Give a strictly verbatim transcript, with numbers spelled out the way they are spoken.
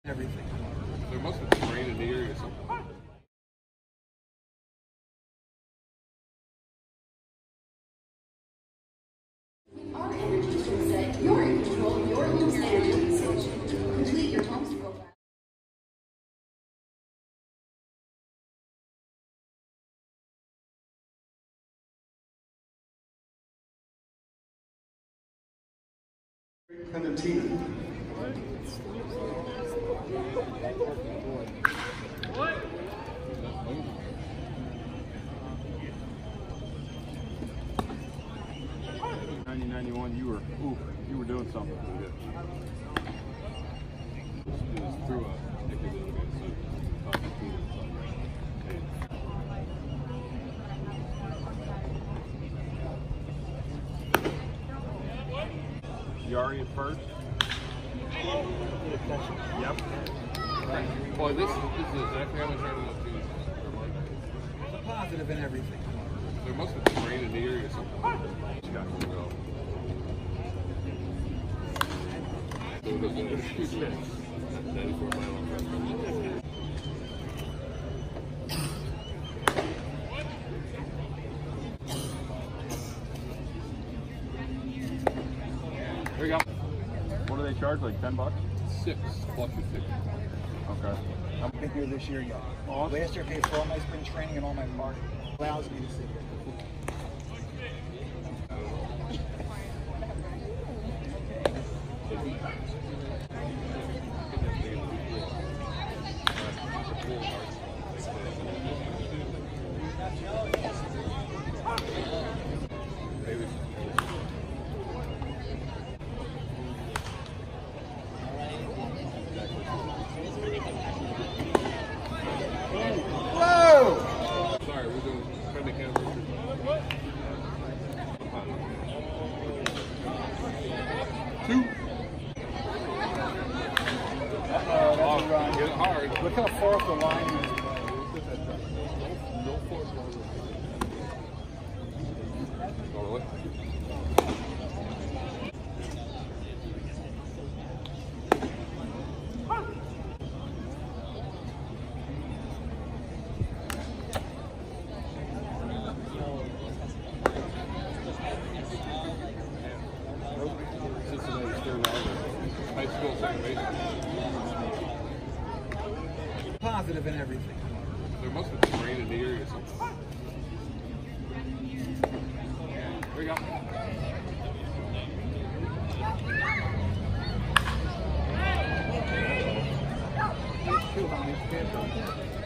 Everything. There must have been rain in the area or something. Our energy tool set, you're in control of your home's energy usage. Complete your home's profile. Clementina. nineteen ninety-one, you were, ooh, you were doing something. It was through a Yari at first. Yep. Boy, this, this is exactly how much I want to The positive in everything. There must have been rain in the area or something. This guy can go. ninety-four mile on There you go. What do they charge? Like ten bucks? Six plus your ticket. Okay. I've been here this year yet. Awesome. Last year I paid for all my spring training and all my park. Allows me to sit here. Sorry, we're doing trying to camera. Two. Uh-oh, that's a run. Get it hard. Look how far off the line is. No force. Go away. Cincinnati Stern High School second base. Positive in everything. There must have been rain in the area or something. There you go. Two on each pitch.